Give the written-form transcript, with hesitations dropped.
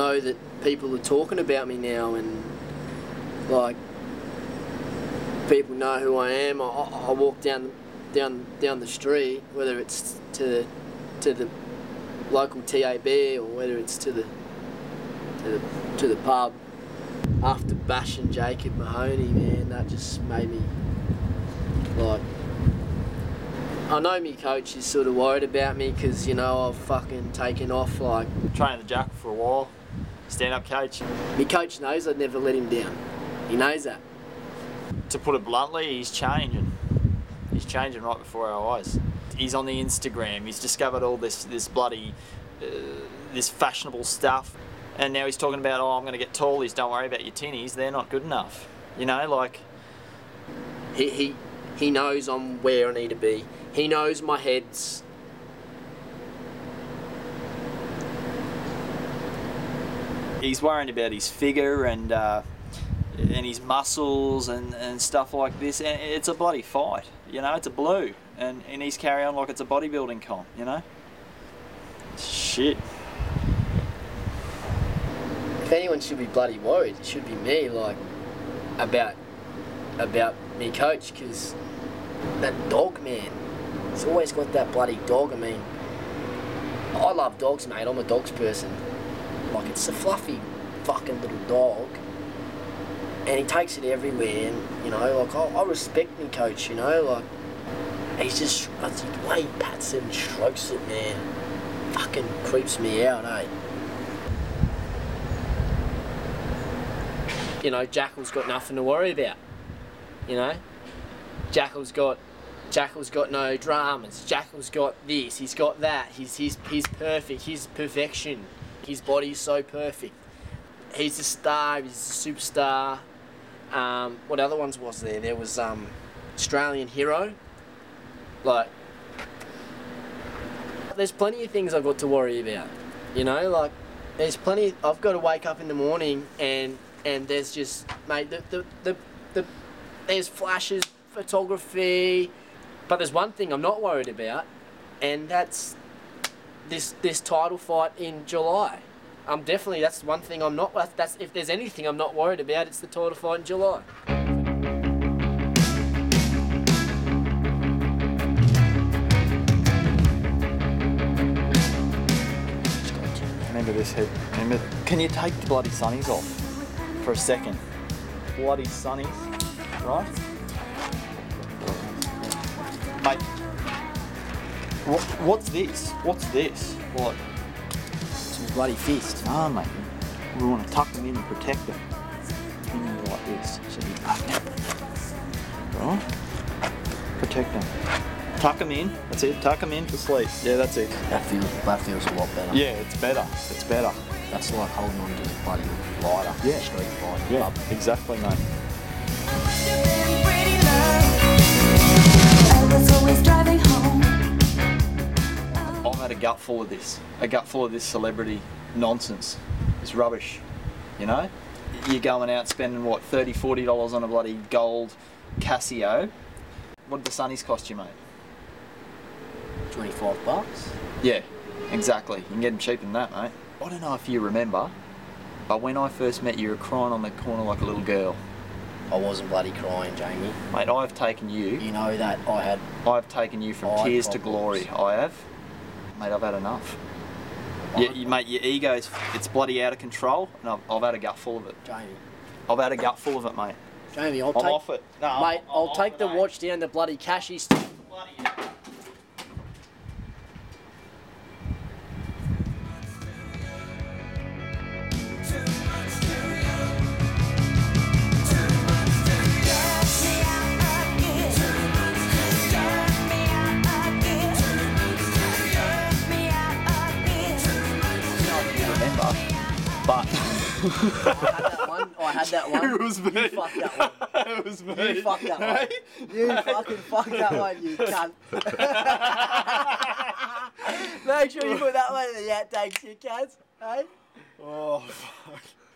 know that people are talking about me now, and like people know who I am. I walk down the street, whether it's to the local TAB or whether it's to the pub. After bashing Jacob Mahoney, man, that just made me like. I know me coach is sort of worried about me because, you know, I've fucking taken off like... Training the Jackal for a while, stand-up coach. Me coach knows I'd never let him down. He knows that. To put it bluntly, he's changing. He's changing right before our eyes. He's on the Instagram, he's discovered all this bloody, this fashionable stuff. And now he's talking about, oh, I'm going to get tallies, don't worry about your tinnies, they're not good enough. You know, like... He knows I'm where I need to be. He knows my head's... He's worrying about his figure and his muscles and stuff like this. And it's a bloody fight, you know, it's a blue. And he's carrying on like it's a bodybuilding comp, you know? Shit. If anyone should be bloody worried, it should be me, like, about me coach, because that dog, man, he's always got that bloody dog. I mean, I love dogs, mate, I'm a dogs person. Like, it's a fluffy fucking little dog, and he takes it everywhere, and, you know, like, I respect me coach, you know, like, he's just, the way he pats it and strokes it, man, fucking creeps me out, eh? You know, Jackal's got nothing to worry about. You know, Jackal's got no dramas. Jackal's got this. He's got that. He's perfect. He's perfection. His body's so perfect. He's a star. He's a superstar. What other ones was there? There was Australian hero. Like, there's plenty of things I've got to worry about. You know, like, there's plenty. I've got to wake up in the morning and there's just, mate, there's flashes, photography, but there's one thing I'm not worried about, and that's this title fight in July. That's one thing I'm not. That's if there's anything I'm not worried about, it's the title fight in July. Remember this head. Remember. Can you take the bloody sunnies off for a second? Bloody sunnies, right? Mate, what's this? What's this? What? Some bloody fist. Ah, mate. We want to tuck them in and protect them. You know, like this. So you right? Protect them. Tuck them in. That's it. Tuck them in for sleep. Yeah, that's it. That feels a lot better. Yeah, it's better. It's better. That's like holding on to the bloody lighter. Yeah. Street fight. Yeah. Club. Exactly, mate. I've had a gut full of this. A gut full of this celebrity nonsense. It's rubbish. You know? You're going out spending, what, $30, $40 on a bloody gold Casio. What did the sunnies cost you, mate? $25. Yeah, exactly. You can get them cheaper than that, mate. I don't know if you remember, but when I first met you, you were crying on the corner like a little girl. I wasn't bloody crying, Jamie. Mate, I've taken you. You know that I've taken you from tears to glory. I have. Mate, I've had enough. Mate, your ego's, it's bloody out of control, and I've had a gut full of it. Jamie. I've had a gut full of it, mate. Jamie, I'm off it. No, mate, I'll take the watch down the bloody cashies. Bloody hell. But I had that one. It was me. You fucked that one. It was me. You fucked that one. You fucking fucked that one, you cunt. Make sure you put that one in the outtakes, you cunts. Hey? Oh, fuck.